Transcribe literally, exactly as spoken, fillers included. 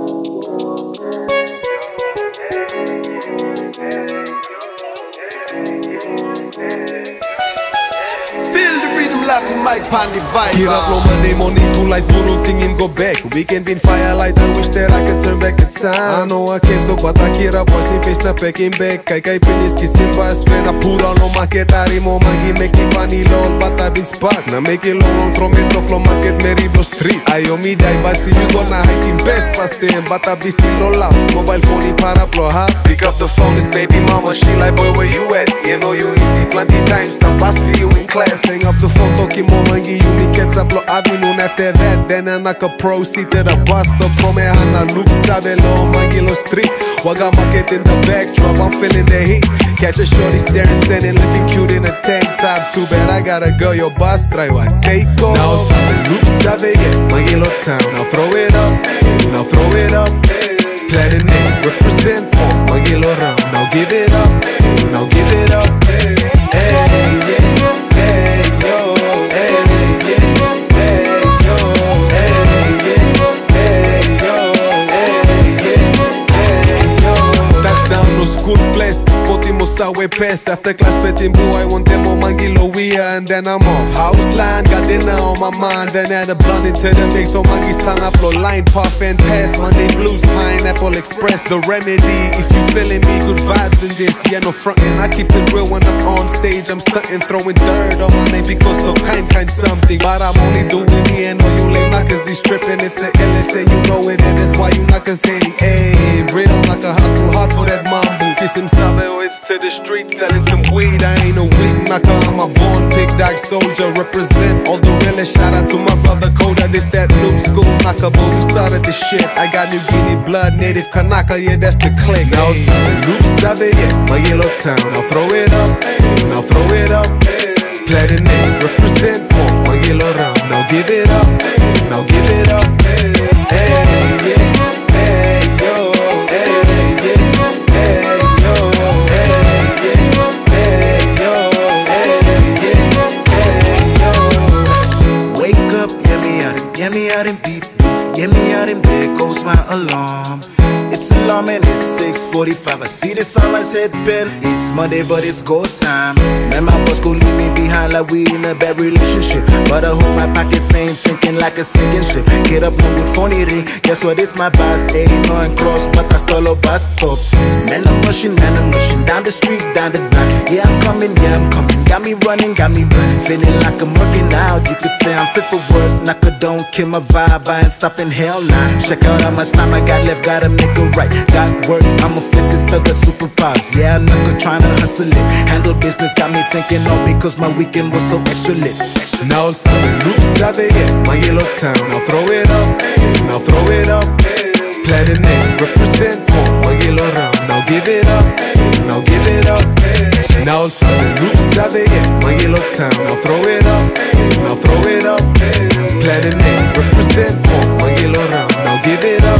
Hirap lo money, money too light, puro tingin go back. Weekend been firelight, I wish that I could turn back the time. I know I can't so but I kira boss in face na packing back. Kai kai pinis kisin bas when I put on no market arimo magi make it funny lol but I been spark. Na make it long long trome toklo market meriblo street. Ayo mi dai but see you gonna hiking best past them but I be see no love. Mobile phone in paraplo ha. Pick up the phone, it's baby mama, she like boy where you at? You know you easy plenty times, now I see you in class. Hang up the phone, talking more mangi you me gets up lo avenue after that. Then I knock a proceed to the bus stop. From me hana look sabe lo mangi lo street. Waga market in the backdrop, I'm feeling the heat. Catch a shorty staring, standing looking cute in a tank top. Too bad I got a girl, your boss try what take off. Now sabe look sabe yeah, mangi lo town. Now throw it up, now throw it up. Platinum name, represent oh, mangi lo round. Now give it up, now give it up. Hey, yeah, hey, yo. School place, spotimo sawe pass. After class petting boy, I want them on mangilo weia. And then I'm off house line, got dinner on my mind. Then add a blunt into the mix, so mangi sang up low line, puff and pass. Monday blues, Pineapple Express, the remedy. If you feeling me, good vibes in this. Yeah, no frontin', I keep it real when I'm on stage. I'm stunting, throwing dirt on my name because look kind, kind something. But I'm only doing me and all you lame knockers. He's stripping, it's the illest and you know it. And that's why you knockers hate, hey, real like a hustle hard for that mambo. Kiss him sabe, it's to the streets selling some weed. I ain't a weak knocker, I'm a born big dog soldier. Represent all the realest. Shout out to my brother Koda, this that new school knocker. But we started this shit. I got New Guinea blood, native Kanaka, yeah, that's the click. Now it's new sabe, yeah, my yellow town. Now throw it up, now throw it up. Platinum, represent oh, my yellow round. Now give it up, now give it up. Hey, yeah. Get me out and beep, beep. Get me out and there goes my alarm. It's alarming, it's six forty-five. I see the sunrise head bend. It's Monday, but it's go time. Man, my boss gon' leave me behind like we in a bad relationship. But I hope my pockets ain't sinking like a sinking ship. Get up, no good phony ring. Guess what? It's my boss. Ain't no and cross, but I stole a bus stop. Man, I'm rushing, man, I'm rushing down the street, down the block. Yeah, I'm coming, yeah, I'm coming. Got me running, got me running. Feeling like I'm working out. You could say I'm fit for work. Knocker don't kill my vibe. I ain't stopping hell now. Check out how much time I got left. Gotta make it right. Got work, I'ma fix it. Still got superpowers. Yeah, I'm not trying to hustle it. Handle business, got me thinking all because my weekend was so extra lit. Now it's coming loose, sabe, yeah, my yellow town. Now throw it up, now throw it up. Platinum, represent oh, my yellow round. Now give it up, now give it up. Now it's coming loose, sabe, yeah, my yellow town. Now throw it up, now throw it up. Platinum, represent oh, my yellow round. Now give it up.